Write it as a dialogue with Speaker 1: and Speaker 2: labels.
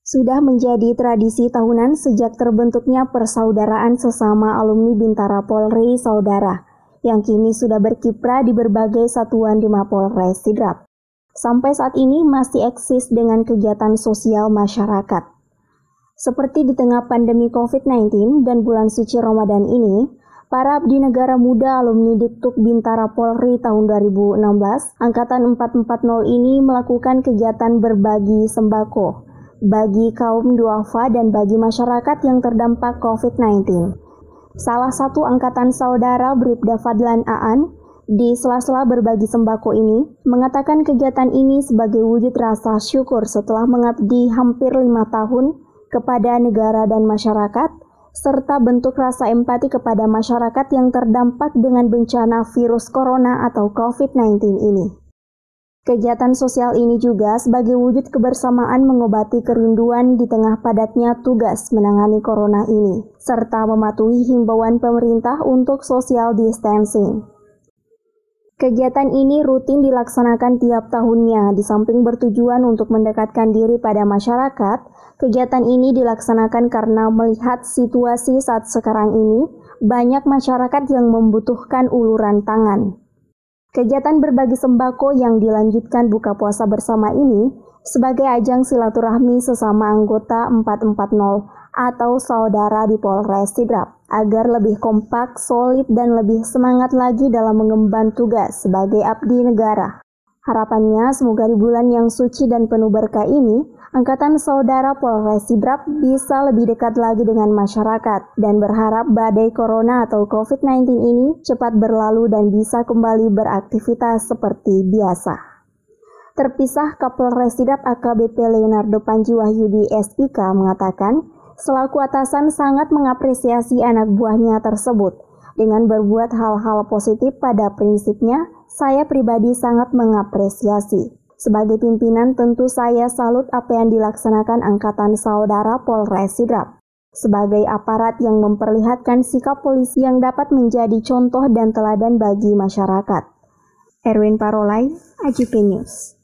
Speaker 1: Sudah menjadi tradisi tahunan sejak terbentuknya persaudaraan sesama alumni Bintara Polri Saudara, yang kini sudah berkiprah di berbagai satuan di Mapolres Sidrap. Sampai saat ini masih eksis dengan kegiatan sosial masyarakat. Seperti di tengah pandemi COVID-19 dan bulan suci Ramadan ini, para abdi negara muda alumni Diptuk Bintara Polri tahun 2016, Angkatan 440 ini melakukan kegiatan berbagi sembako bagi kaum duafa dan bagi masyarakat yang terdampak COVID-19. Salah satu angkatan saudara Bribda Fadlan Aan di sela-sela berbagi sembako ini mengatakan kegiatan ini sebagai wujud rasa syukur setelah mengabdi hampir 5 tahun kepada negara dan masyarakat, serta bentuk rasa empati kepada masyarakat yang terdampak dengan bencana virus corona atau COVID-19 ini. Kegiatan sosial ini juga sebagai wujud kebersamaan mengobati kerinduan di tengah padatnya tugas menangani corona ini, serta mematuhi himbauan pemerintah untuk social distancing. Kegiatan ini rutin dilaksanakan tiap tahunnya, di samping bertujuan untuk mendekatkan diri pada masyarakat. Kegiatan ini dilaksanakan karena melihat situasi saat sekarang ini, banyak masyarakat yang membutuhkan uluran tangan. Kegiatan berbagi sembako yang dilanjutkan buka puasa bersama ini sebagai ajang silaturahmi sesama anggota 440 atau saudara di Polres Sidrap agar lebih kompak, solid, dan lebih semangat lagi dalam mengemban tugas sebagai abdi negara. Harapannya semoga di bulan yang suci dan penuh berkah ini, Angkatan Saudara Polres Sidrap bisa lebih dekat lagi dengan masyarakat dan berharap badai corona atau COVID-19 ini cepat berlalu dan bisa kembali beraktivitas seperti biasa. Terpisah, Kapolres Sidrap AKBP Leonardo Panji Wahyudi SIK mengatakan, selaku atasan sangat mengapresiasi anak buahnya tersebut. Dengan berbuat hal-hal positif pada prinsipnya, saya pribadi sangat mengapresiasi. Sebagai pimpinan tentu saya salut apa yang dilaksanakan Angkatan Saudara Polres Sidrap. Sebagai aparat yang memperlihatkan sikap polisi yang dapat menjadi contoh dan teladan bagi masyarakat. Erwin Parolai, AJP News.